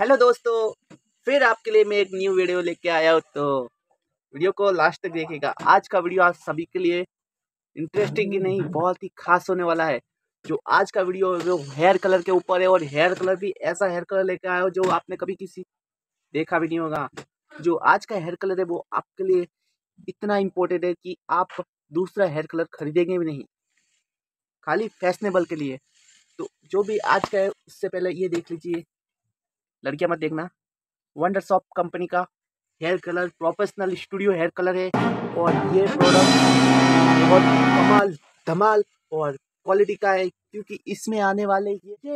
Hello दोस्तों, फिर आपके लिए मैं एक न्यू वीडियो लेके आया हूँ। तो वीडियो को लास्ट तक देखिएगा। आज का वीडियो आप सभी के लिए इंटरेस्टिंग ही नहीं, बहुत ही खास होने वाला है। जो आज का वीडियो है वो हेयर कलर के ऊपर है, और हेयर कलर भी ऐसा हेयर कलर लेके आया हो जो आपने कभी किसी देखा भी नहीं होगा। जो आज का हेयर कलर है वो आपके लिए इतना इम्पोर्टेंट है कि आप दूसरा हेयर कलर खरीदेंगे भी नहीं, खाली फैशनेबल के लिए। तो जो भी आज का है उससे पहले ये देख लीजिए, लड़कियां मत देखना, वंडर शॉप कंपनी का hair colour professional studio hair colour है। और ये प्रोडक्ट बहुत कमाल धमाल और क्वालिटी का है, क्योंकि इसमें आने वाले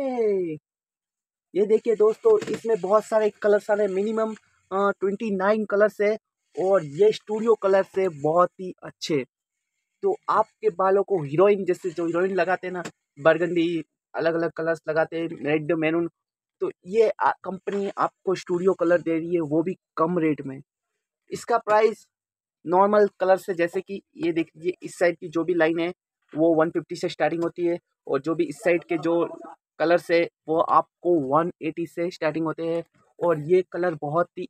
ये देखिए दोस्तों, इसमें बहुत सारे कलर्स आ रहे हैं। मिनिमम 29 कलर्स है, और ये स्टूडियो कलर्स है बहुत ही अच्छे। तो आपके बालों को हीरोइन जैसे जो हीरोइन लगाते हैं ना, बरगंडी अलग अलग कलर्स लगाते हैं, रेड मैरून, तो ये कंपनी आपको स्टूडियो कलर दे रही है, वो भी कम रेट में। इसका प्राइस नॉर्मल कलर से, जैसे कि ये देख लीजिए, इस साइड की जो भी लाइन है वो 150 से स्टार्टिंग होती है, और जो भी इस साइड के जो कलर्स है वो आपको 180 से स्टार्टिंग होते हैं। और ये कलर बहुत ही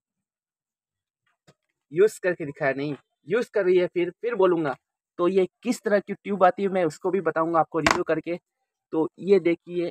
यूज़ करके दिखाया, नहीं यूज़ कर रही है फिर बोलूँगा। तो ये किस तरह की ट्यूब आती है मैं उसको भी बताऊँगा आपको रिव्यू करके। तो ये देखिए,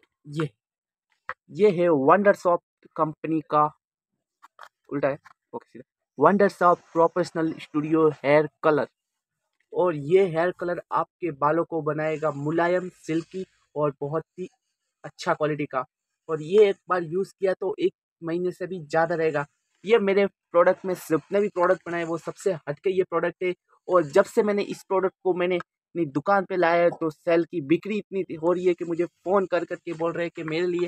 ये है वंडर सॉफ्ट कंपनी का, उल्टा है, ओके सीधा, wonder soft professional studio hair colour. और ये हेयर कलर आपके बालों को बनाएगा मुलायम, सिल्की और बहुत ही अच्छा क्वालिटी का। और ये एक बार यूज़ किया तो 1 महीने से भी ज़्यादा रहेगा। ये मेरे प्रोडक्ट में जितने भी प्रोडक्ट बनाए वो सबसे हटके ये प्रोडक्ट है। और जब से मैंने इस प्रोडक्ट को मैंने अपनी दुकान पे लाया है तो सेल की बिक्री इतनी हो रही है कि मुझे फ़ोन कर के बोल रहे हैं कि मेरे लिए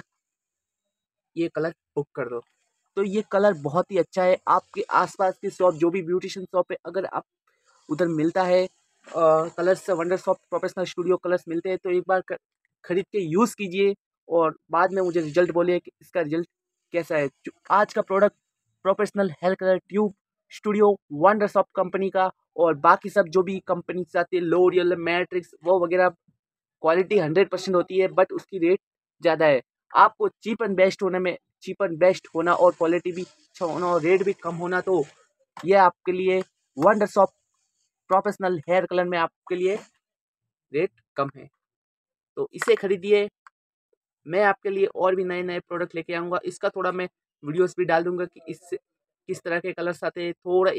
ये कलर बुक कर दो। तो ये कलर बहुत ही अच्छा है। आपके आसपास की शॉप, जो भी ब्यूटिशियन शॉप है, अगर आप उधर मिलता है colours, wonder shop professional studio colours मिलते हैं, तो एक बार खरीद के यूज़ कीजिए, और बाद में मुझे रिजल्ट बोलिए कि इसका रिजल्ट कैसा है। आज का product professional hair colour tube studio wonder shop company का, और बाकी सब जो भी कंपनी आती है, लोरियल, मैट्रिक्स, वो वगैरह, क्वालिटी 100% होती है, बट उसकी रेट ज़्यादा है। आपको चीप एंड बेस्ट होना और क्वालिटी भी अच्छा होना और रेट भी कम होना, तो ये आपके लिए wonder shop professional hair colour में आपके लिए रेट कम है। तो इसे खरीदिए। मैं आपके लिए और भी नए नए प्रोडक्ट लेके आऊँगा। इसका थोड़ा मैं वीडियोस भी डाल दूँगा कि इससे किस तरह के कलर्स आते हैं। थोड़ा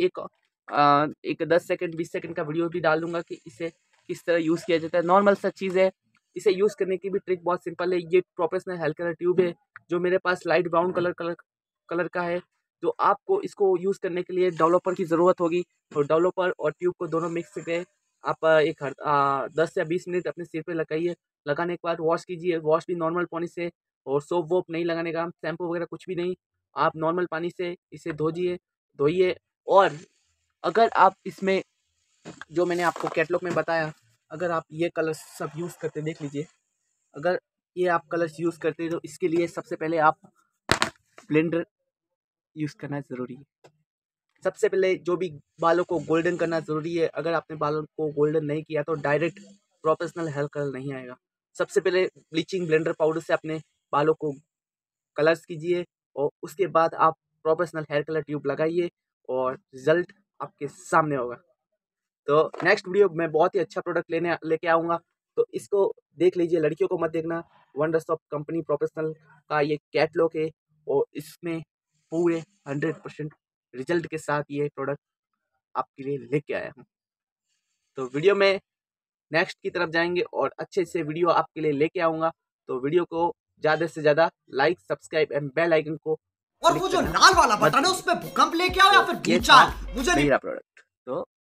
एक 10 सेकंड 20 सेकंड का वीडियो भी डाल दूँगा कि इसे किस तरह यूज़ किया जाता है। नॉर्मल सा चीज़ है। इसे यूज़ करने की भी ट्रिक बहुत सिंपल है। ये प्रोफेशनल हेयर कलर ट्यूब है, जो मेरे पास लाइट ब्राउन कलर का है। तो आपको इसको यूज़ करने के लिए डेवलपर की ज़रूरत होगी, और डेवलपर और ट्यूब को दोनों मिक्स करके आप 10 या 20 मिनट अपने सिर पे लगाइए। लगाने के बाद वॉश कीजिए। वॉश भी नॉर्मल पानी से, और सोप वोप नहीं लगाने का, शैम्पू वगैरह कुछ भी नहीं। आप नॉर्मल पानी से इसे धोइए। और अगर आप इसमें, जो मैंने आपको कैटलॉग में बताया, अगर आप ये कलर्स सब यूज़ करते, देख लीजिए, अगर ये आप कलर्स यूज़ करते हैं तो इसके लिए सबसे पहले आप ब्लेंडर यूज़ करना ज़रूरी है। सबसे पहले जो भी बालों को गोल्डन करना ज़रूरी है। अगर आपने बालों को गोल्डन नहीं किया तो डायरेक्ट प्रोफेशनल हेयर कलर नहीं आएगा। सबसे पहले ब्लीचिंग ब्लेंडर पाउडर से अपने बालों को कलर्स कीजिए, और उसके बाद आप प्रोफेशनल हेयर कलर ट्यूब लगाइए, और रिजल्ट आपके सामने होगा। तो नेक्स्ट वीडियो में बहुत ही अच्छा प्रोडक्ट लेके आऊँगा, तो इसको देख लीजिए। लड़कियों को मत देखना। वंडर शॉप कंपनी प्रोफेशनल का ये कैटलॉग है, और इसमें पूरे 100% रिजल्ट के साथ ये प्रोडक्ट आपके लिए लेके आया हूँ। तो वीडियो में नेक्स्ट की तरफ जाएंगे, और अच्छे से वीडियो आपके लिए लेके आऊँगा। तो वीडियो को ज़्यादा से ज़्यादा like, subscribe and bell icon को और क्लिक वो जो करना लाल वाला मत बटन है भूलिए। उसमें भूकंप लेके आओ या तो फिर ये था भूचाल, मुझे नहीं मेरा प्रोडक्ट। तो